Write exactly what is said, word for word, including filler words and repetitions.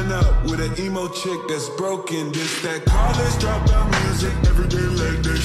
Turn up with an emo chick that's broken. This that college dropout music, everyday leg day